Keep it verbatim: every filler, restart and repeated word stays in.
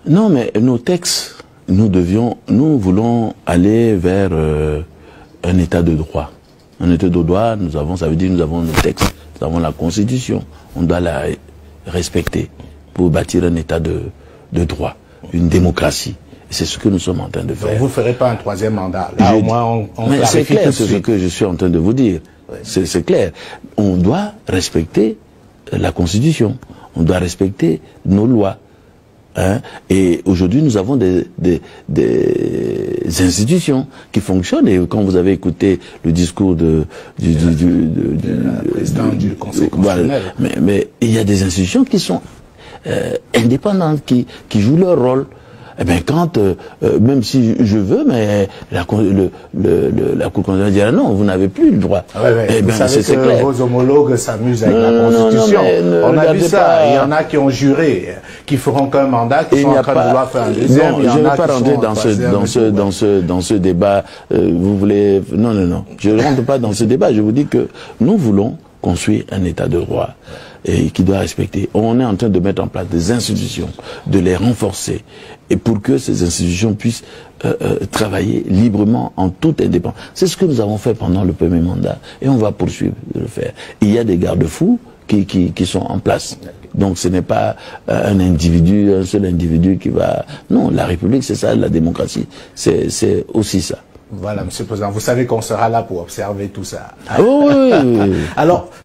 Non, mais nos textes, nous devions, nous voulons aller vers euh, un état de droit. Un état de droit, nous avons, ça veut dire nous avons nos textes, nous avons la Constitution, on doit la respecter pour bâtir un état de, de droit, une démocratie. C'est ce que nous sommes en train de faire. Donc vous ne ferez pas un troisième mandat. Là, je, au moins, on, on mais c'est clair, c'est ce que je suis en train de vous dire. Ouais. C'est clair. On doit respecter la Constitution. On doit respecter nos lois. Hein? Et aujourd'hui, nous avons des, des, des institutions qui fonctionnent. Et quand vous avez écouté le discours de, du, du, du, du, du, du président du Conseil constitutionnel, voilà. mais, mais il y a des institutions qui sont euh, indépendantes, qui, qui jouent leur rôle. Eh bien, quand, euh, même si je veux, mais la, le, le, le, la Cour constitutionnelle dira non, vous n'avez plus le droit. Ah ouais, ouais. Eh vous bien, savez que clair. Vos homologues s'amusent avec non, la Constitution. Non, non, on a vu ça. Pas... Il y en a qui ont juré, qui feront qu'un mandat, qui il sont en train pas... de vouloir faire un deuxième. Non, il y je ne en vais pas rentrer dans ce, dans, ce, dans, ce, dans ce débat. Euh, vous voulez... Non, non, non. Je ne rentre pas dans ce débat. Je vous dis que nous voulons construire un état de droit et qui doit respecter. On est en train de mettre en place des institutions, de les renforcer, et pour que ces institutions puissent euh, euh, travailler librement en toute indépendance. C'est ce que nous avons fait pendant le premier mandat, et on va poursuivre de le faire. Il y a des garde-fous qui, qui, qui sont en place. Donc ce n'est pas euh, un individu, un seul individu qui va... Non, la République, c'est ça, la démocratie, c'est aussi ça. Voilà, Monsieur le Président, vous savez qu'on sera là pour observer tout ça. Ah oui, oui, oui. Alors,